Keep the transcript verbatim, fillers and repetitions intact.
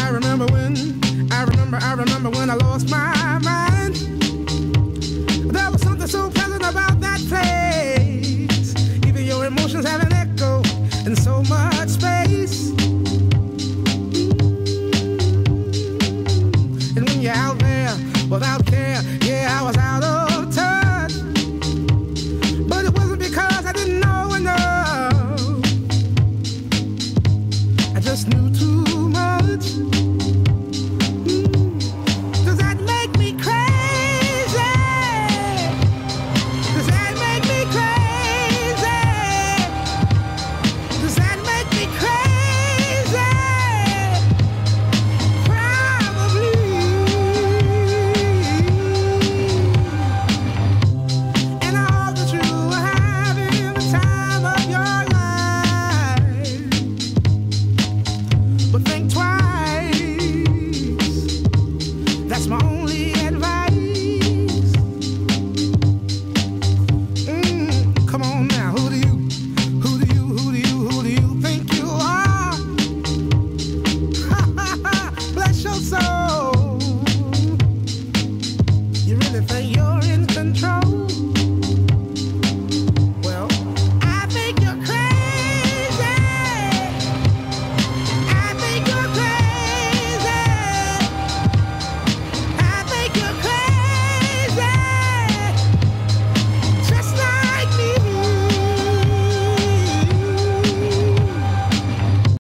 remember when, I remember, I remember when I lost my mind. There was something so pleasant about that place. Even your emotions have an echo in so much space. And when you're out there without care, yeah, I was out of touch. But it wasn't because I didn't know enough. I just knew too much. Mm. Does that make me crazy? Does that make me crazy? Does that make me crazy? Probably. And I hope that you are having the time of your life. But think twice. That's my only advice. Mm, come on now, who do you, who do you, who do you, who do you think you are? Bless your soul. You really think you're